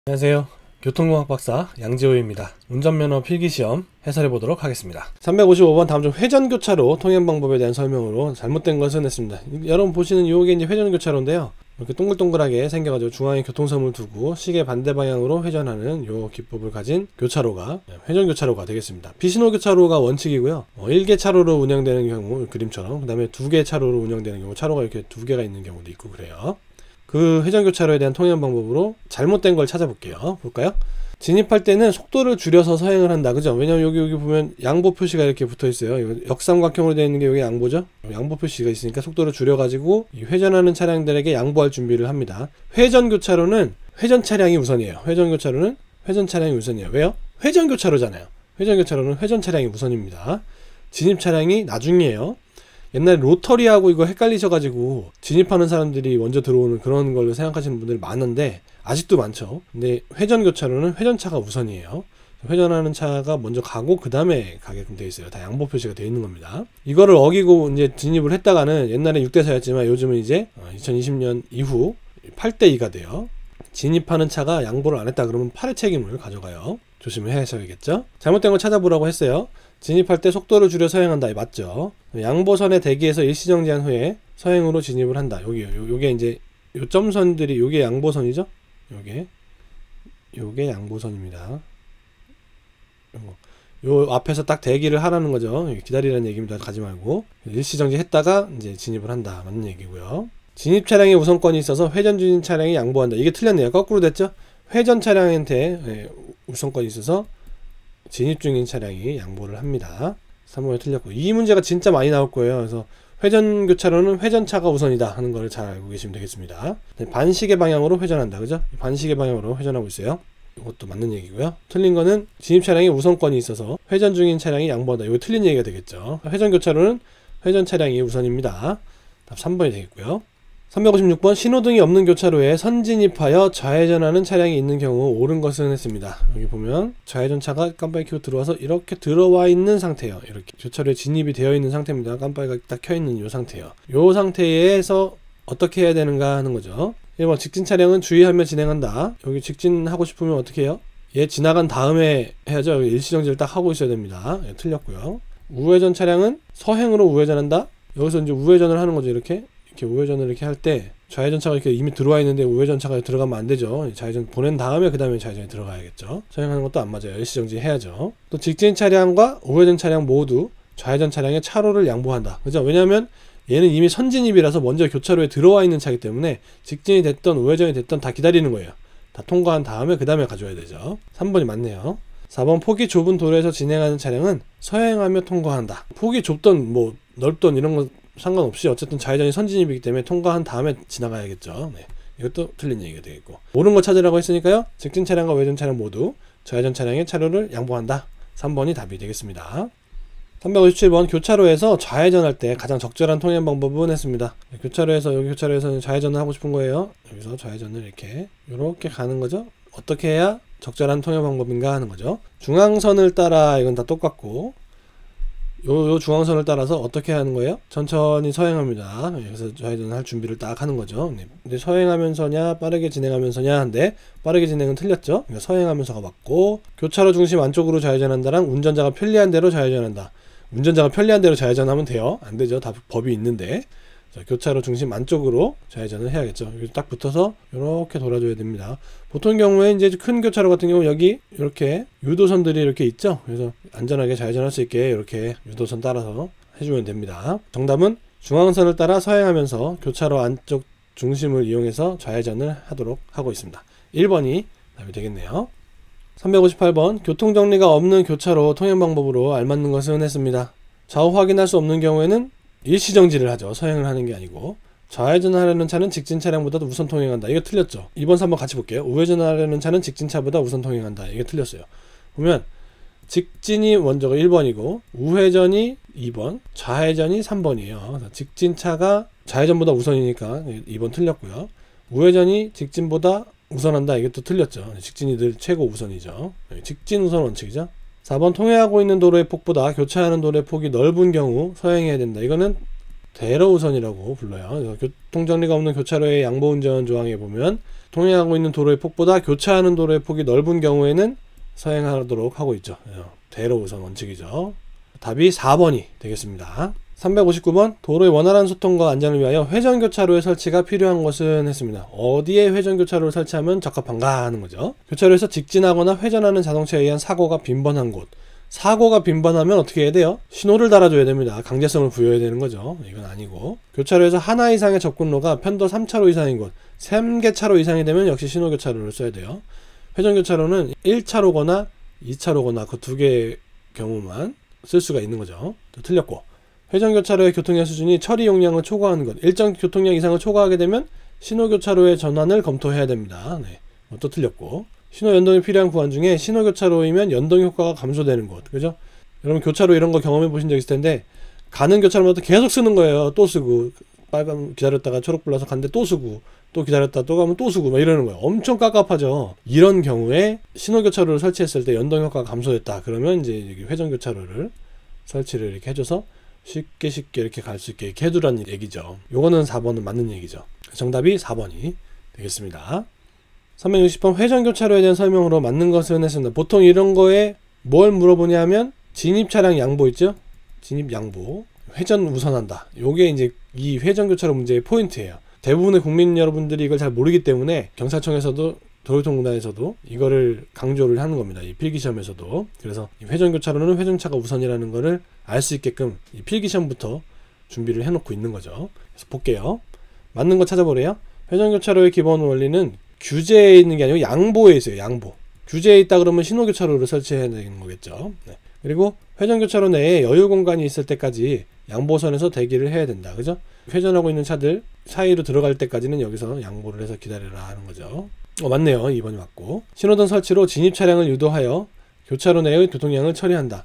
안녕하세요. 교통공학 박사 양지호입니다. 운전면허 필기시험 해설해 보도록 하겠습니다. 355번 다음 중 회전교차로 통행 방법에 대한 설명으로 잘못된 것은 했습니다. 여러분 보시는 요게 이제 회전교차로인데요. 이렇게 동글동글하게 생겨가지고 중앙에 교통섬을 두고 시계 반대 방향으로 회전하는 요 기법을 가진 교차로가 회전교차로가 되겠습니다. 비신호교차로가 원칙이고요. 1개 차로로 운영되는 경우 그림처럼, 그 다음에 2개 차로로 운영되는 경우 차로가 이렇게 2개가 있는 경우도 있고 그래요. 그 회전교차로에 대한 통행 방법으로 잘못된 걸 찾아볼게요. 볼까요? 진입할 때는 속도를 줄여서 서행을 한다. 그죠? 왜냐면 여기 보면 양보 표시가 이렇게 붙어 있어요. 이거 역삼각형으로 되어 있는 게 여기 양보죠? 양보 표시가 있으니까 속도를 줄여가지고 이 회전하는 차량들에게 양보할 준비를 합니다. 회전교차로는 회전 차량이 우선이에요. 회전교차로는 회전 차량이 우선이에요. 왜요? 회전교차로잖아요. 회전교차로는 회전 차량이 우선입니다. 진입 차량이 나중이에요. 옛날에 로터리하고 이거 헷갈리셔가지고 진입하는 사람들이 먼저 들어오는 그런 걸로 생각하시는 분들이 많은데 아직도 많죠. 근데 회전교차로는 회전차가 우선이에요. 회전하는 차가 먼저 가고 그 다음에 가게끔 되어 있어요. 다 양보 표시가 되어 있는 겁니다. 이거를 어기고 이제 진입을 했다가는 옛날에 6대4였지만 요즘은 이제 2020년 이후 8대2가 돼요. 진입하는 차가 양보를 안 했다 그러면 8의 책임을 가져가요. 조심을 해야겠죠. 잘못된 걸 찾아보라고 했어요. 진입할 때 속도를 줄여 서행한다. 맞죠? 양보선에 대기해서 일시정지한 후에 서행으로 진입을 한다. 요게 이제 요 점선들이 요게 양보선이죠? 요게 양보선입니다. 요 앞에서 딱 대기를 하라는 거죠. 기다리라는 얘기입니다. 가지 말고 일시정지 했다가 이제 진입을 한다. 맞는 얘기고요. 진입 차량에 우선권이 있어서 회전 중인 차량이 양보한다. 이게 틀렸네요. 거꾸로 됐죠? 회전 차량한테 우선권이 있어서 진입 중인 차량이 양보를 합니다. 3번이 틀렸고, 이 문제가 진짜 많이 나올 거예요. 그래서 회전교차로는 회전차가 우선이다 하는 걸 잘 알고 계시면 되겠습니다. 반시계 방향으로 회전한다. 그죠? 반시계 방향으로 회전하고 있어요. 이것도 맞는 얘기고요. 틀린 거는 진입 차량에 우선권이 있어서 회전 중인 차량이 양보한다. 이거 틀린 얘기가 되겠죠. 회전교차로는 회전 차량이 우선입니다. 답 3번이 되겠고요. 356번 신호등이 없는 교차로에 선진입하여 좌회전하는 차량이 있는 경우 옳은 것은 했습니다. 여기 보면 좌회전차가 깜빡이 켜고 들어와서 이렇게 들어와 있는 상태예요. 이렇게 교차로에 진입이 되어 있는 상태입니다. 깜빡이가 딱 켜 있는 이 상태예요. 이 상태에서 어떻게 해야 되는가 하는 거죠. 1번 직진 차량은 주의하며 진행한다. 여기 직진하고 싶으면 어떻게 해요? 얘 지나간 다음에 해야죠. 여기 일시정지를 딱 하고 있어야 됩니다. 틀렸고요. 우회전 차량은 서행으로 우회전한다. 여기서 이제 우회전을 하는 거죠. 이렇게 우회전을 이렇게 할 때 좌회전차가 이렇게 이미 들어와 있는데 우회전차가 들어가면 안 되죠. 좌회전 보낸 다음에 그 다음에 좌회전이 들어가야겠죠. 서행하는 것도 안 맞아요. 일시정지 해야죠. 또 직진 차량과 우회전 차량 모두 좌회전 차량의 차로를 양보한다. 그죠? 왜냐하면 얘는 이미 선진입이라서 먼저 교차로에 들어와 있는 차이기 때문에 직진이 됐던 우회전이 됐던 다 기다리는 거예요. 다 통과한 다음에 그 다음에 가져야 되죠. 3번이 맞네요. 4번 폭이 좁은 도로에서 진행하는 차량은 서행하며 통과한다. 폭이 좁던 뭐 넓던 이런 거 상관없이 어쨌든 좌회전이 선진입이기 때문에 통과한 다음에 지나가야겠죠. 네. 이것도 틀린 얘기가 되겠고, 옳은 거 찾으라고 했으니까요. 직진 차량과 우회전 차량 모두 좌회전 차량의 차로를 양보한다. 3번이 답이 되겠습니다. 357번 교차로에서 좌회전할 때 가장 적절한 통행 방법은 했습니다. 교차로에서 여기 교차로에서 좌회전을 하고 싶은 거예요. 여기서 좌회전을 이렇게 가는 거죠. 어떻게 해야 적절한 통행 방법인가 하는 거죠. 중앙선을 따라 이건 다 똑같고, 요 중앙선을 따라서 어떻게 하는 거예요? 천천히 서행합니다. 그래서 좌회전을 할 준비를 딱 하는 거죠. 네. 근데 서행하면서냐 빠르게 진행하면서냐 한데 빠르게 진행은 틀렸죠. 그러니까 서행하면서가 맞고, 교차로 중심 안쪽으로 좌회전한다랑 운전자가 편리한 대로 좌회전한다. 운전자가 편리한 대로 좌회전하면 돼요? 안 되죠. 다 법이 있는데. 자, 교차로 중심 안쪽으로 좌회전을 해야겠죠. 여기 딱 붙어서 이렇게 돌아줘야 됩니다. 보통 경우에 이제 큰 교차로 같은 경우 여기 이렇게 유도선들이 이렇게 있죠. 그래서 안전하게 좌회전할 수 있게 이렇게 유도선 따라서 해주면 됩니다. 정답은 중앙선을 따라 서행하면서 교차로 안쪽 중심을 이용해서 좌회전을 하도록 하고 있습니다. 1번이 답이 되겠네요. 358번 교통정리가 없는 교차로 통행 방법으로 알맞는 것은 했습니다. 좌우 확인할 수 없는 경우에는 일시정지를 하죠. 서행을 하는 게 아니고. 좌회전하려는 차는 직진 차량보다 우선 통행한다. 이거 틀렸죠. 2번 3번 같이 볼게요. 우회전하려는 차는 직진차보다 우선 통행한다. 이게 틀렸어요. 보면 직진이 먼저가 1번이고 우회전이 2번, 좌회전이 3번이에요. 직진차가 좌회전보다 우선이니까 2번 틀렸고요. 우회전이 직진보다 우선한다. 이게 또 틀렸죠. 직진이 늘 최고 우선이죠. 직진 우선 원칙이죠. 4번 통행하고 있는 도로의 폭보다 교차하는 도로의 폭이 넓은 경우 서행해야 된다. 이거는 대러 우선이라고 불러요. 그래서 교통정리가 없는 교차로의 양보운전 조항에 보면 통행하고 있는 도로의 폭보다 교차하는 도로의 폭이 넓은 경우에는 서행하도록 하고 있죠. 대로 우선 원칙이죠. 답이 4번이 되겠습니다. 359번 도로의 원활한 소통과 안전을 위하여 회전교차로의 설치가 필요한 것은 했습니다. 어디에 회전교차로를 설치하면 적합한가 하는 거죠. 교차로에서 직진하거나 회전하는 자동차에 의한 사고가 빈번한 곳. 사고가 빈번하면 어떻게 해야 돼요? 신호를 달아줘야 됩니다. 강제성을 부여해야 되는 거죠. 이건 아니고. 교차로에서 하나 이상의 접근로가 편도 3차로 이상인 곳, 3개 차로 이상이 되면 역시 신호교차로를 써야 돼요. 회전교차로는 1차로거나 2차로거나 그 두 개의 경우만 쓸 수가 있는 거죠. 또 틀렸고. 회전교차로의 교통량 수준이 처리 용량을 초과하는 것. 일정 교통량 이상을 초과하게 되면 신호교차로의 전환을 검토해야 됩니다. 네. 또 틀렸고. 신호 연동이 필요한 구간 중에 신호교차로이면 연동 효과가 감소되는 곳. 그죠? 여러분 교차로 이런 거 경험해 보신 적 있을 텐데 가는 교차로마다 계속 쓰는 거예요. 또 쓰고 빨간 기다렸다가 초록 불러서 갔는데 또 쓰고 또 기다렸다 또 가면 또 쓰고 막 이러는 거예요. 엄청 깝깝하죠. 이런 경우에 신호교차로를 설치했을 때 연동 효과가 감소됐다. 그러면 이제 회전교차로를 설치를 이렇게 해줘서 쉽게 이렇게 갈 수 있게 이렇게 해두라는 얘기죠. 요거는 4번은 맞는 얘기죠. 정답이 4번이 되겠습니다. 360번 회전교차로에 대한 설명으로 맞는 것은 했습니다. 보통 이런 거에 뭘 물어보냐면 진입차량 양보 있죠? 진입 양보. 회전 우선한다. 요게 이제 이 회전교차로 문제의 포인트예요. 대부분의 국민 여러분들이 이걸 잘 모르기 때문에 경찰청에서도 도로교통공단에서도 이거를 강조를 하는 겁니다. 이 필기시험에서도. 그래서 이 회전교차로는 회전차가 우선이라는 거를 알 수 있게끔 이 필기시험부터 준비를 해놓고 있는 거죠. 그래서 볼게요. 맞는 거 찾아보래요. 회전교차로의 기본 원리는 규제에 있는 게 아니고 양보에 있어요. 양보. 규제에 있다 그러면 신호교차로를 설치해야 되는 거겠죠. 네. 그리고 회전교차로 내에 여유 공간이 있을 때까지 양보선에서 대기를 해야 된다. 그죠? 회전하고 있는 차들 사이로 들어갈 때까지는 여기서 양보를 해서 기다려라 하는 거죠. 맞네요. 2번이 맞고. 신호등 설치로 진입 차량을 유도하여 교차로 내의 교통량을 처리한다.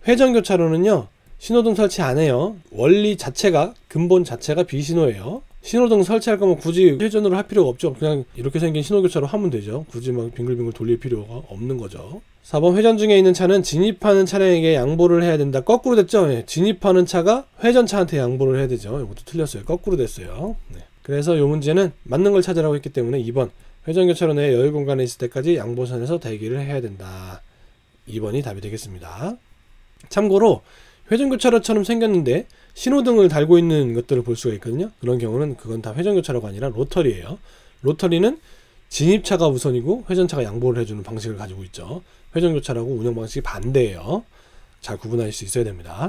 회전교차로는요. 신호등 설치 안 해요. 원리 자체가 근본 자체가 비신호예요. 신호등 설치할 거면 굳이 회전으로 할 필요가 없죠. 그냥 이렇게 생긴 신호교차로 하면 되죠. 굳이 막 빙글빙글 돌릴 필요가 없는 거죠. 4번 회전 중에 있는 차는 진입하는 차량에게 양보를 해야 된다. 거꾸로 됐죠. 네. 진입하는 차가 회전차한테 양보를 해야 되죠. 이것도 틀렸어요. 거꾸로 됐어요. 네. 그래서 이 문제는 맞는 걸 찾으라고 했기 때문에 2번 회전교차로 내에 여유 공간에 있을 때까지 양보선에서 대기를 해야 된다. 2번이 답이 되겠습니다. 참고로 회전교차로처럼 생겼는데 신호등을 달고 있는 것들을 볼 수가 있거든요. 그런 경우는 그건 다 회전교차로가 아니라 로터리예요. 로터리는 진입차가 우선이고 회전차가 양보를 해주는 방식을 가지고 있죠. 회전교차로하고 운영 방식이 반대예요. 잘 구분할 수 있어야 됩니다.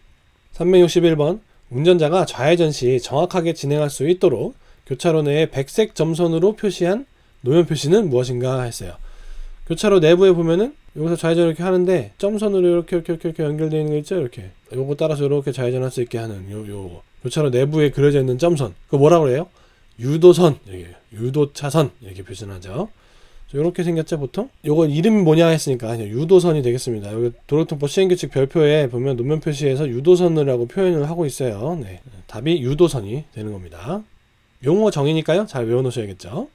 361번 운전자가 좌회전 시 정확하게 진행할 수 있도록 교차로 내에 백색 점선으로 표시한 노면 표시는 무엇인가 했어요. 교차로 내부에 보면은 여기서 좌회전 이렇게 하는데 점선으로 이렇게 연결되어 있는 거 있죠. 이렇게 요거 따라서 이렇게 좌회전할 수 있게 하는 요 교차로 내부에 그려져 있는 점선 그거 뭐라고 그래요? 유도선, 유도차선 이렇게 표시하죠. 이렇게 생겼죠 보통. 요거 이름이 뭐냐 했으니까 그냥 유도선이 되겠습니다. 여기 도로교통법 시행규칙 별표에 보면 노면 표시에서 유도선이라고 표현을 하고 있어요. 네. 답이 유도선이 되는 겁니다. 용어 정의니까요. 잘 외워놓으셔야겠죠.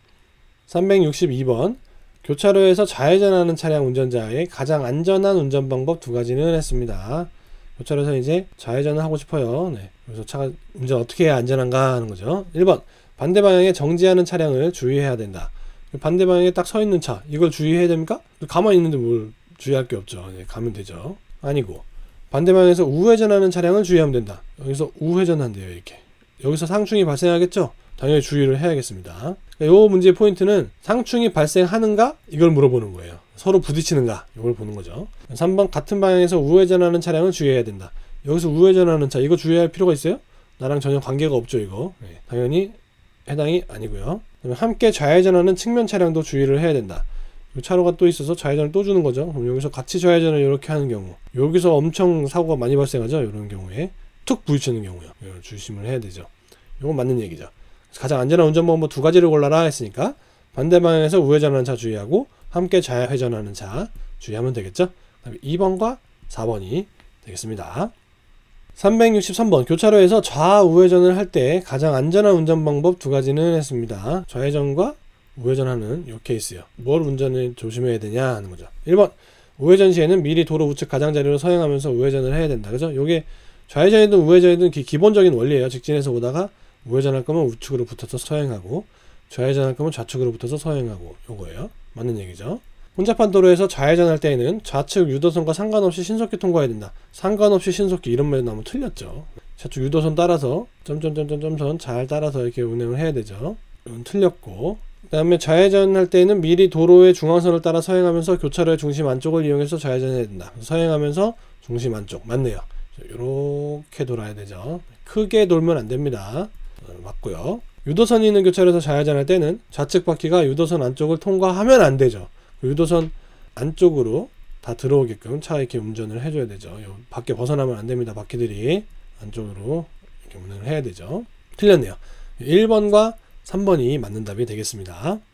362번 교차로에서 좌회전하는 차량 운전자의 가장 안전한 운전 방법 두 가지는 했습니다. 교차로에서 이제 좌회전을 하고 싶어요. 네. 그래서 차가 운전 어떻게 해야 안전한가 하는 거죠. 1번 반대 방향에 정지하는 차량을 주의해야 된다. 반대 방향에 딱 서 있는 차 이걸 주의해야 됩니까? 가만히 있는데 뭘 주의할 게 없죠. 네, 가면 되죠. 아니고 반대 방향에서 우회전하는 차량을 주의하면 된다. 여기서 우회전한대요. 이렇게 여기서 상충이 발생하겠죠. 당연히 주의를 해야겠습니다. 이 문제의 포인트는 상충이 발생하는가? 이걸 물어보는 거예요. 서로 부딪히는가? 이걸 보는 거죠. 3번 같은 방향에서 우회전하는 차량을 주의해야 된다. 여기서 우회전하는 차 이거 주의할 필요가 있어요? 나랑 전혀 관계가 없죠. 이거 네, 당연히 해당이 아니고요. 함께 좌회전하는 측면 차량도 주의를 해야 된다. 차로가 또 있어서 좌회전을 또 주는 거죠. 그럼 여기서 같이 좌회전을 이렇게 하는 경우 여기서 엄청 사고가 많이 발생하죠. 이런 경우에 툭 부딪히는 경우요. 조심을 해야 되죠. 이건 맞는 얘기죠. 가장 안전한 운전 방법 두 가지를 골라라 했으니까 반대 방향에서 우회전하는 차 주의하고 함께 좌회전하는 차 주의하면 되겠죠. 그다음에 2번과 4번이 되겠습니다. 363번 교차로에서 좌우회전을 할 때 가장 안전한 운전 방법 두 가지는 했습니다. 좌회전과 우회전하는 이 케이스요. 뭘 운전을 조심해야 되냐 하는 거죠. 1번 우회전 시에는 미리 도로 우측 가장자리로 서행하면서 우회전을 해야 된다. 그죠? 요게 좌회전이든 우회전이든 기본적인 원리예요. 직진해서 오다가 우회전할 거면 우측으로 붙어서 서행하고 좌회전할 거면 좌측으로 붙어서 서행하고, 요거예요. 맞는 얘기죠. 혼잡한 도로에서 좌회전할 때에는 좌측 유도선과 상관없이 신속히 통과해야 된다. 상관없이 신속히 이런 말이 너무 틀렸죠. 좌측 유도선 따라서 점점점점점선 잘 따라서 이렇게 운행을 해야 되죠. 이건 틀렸고, 그 다음에 좌회전할 때는 미리 도로의 중앙선을 따라 서행하면서 교차로의 중심 안쪽을 이용해서 좌회전해야 된다. 서행하면서 중심 안쪽, 맞네요. 이렇게 돌아야 되죠. 크게 돌면 안 됩니다. 맞고요. 유도선이 있는 교차로에서 좌회전할 때는 좌측 바퀴가 유도선 안쪽을 통과하면 안 되죠. 유도선 안쪽으로 다 들어오게끔 차 이렇게 운전을 해줘야 되죠. 밖에 벗어나면 안 됩니다. 바퀴들이 안쪽으로 이렇게 운행을 해야 되죠. 틀렸네요. 1번과 3번이 맞는 답이 되겠습니다.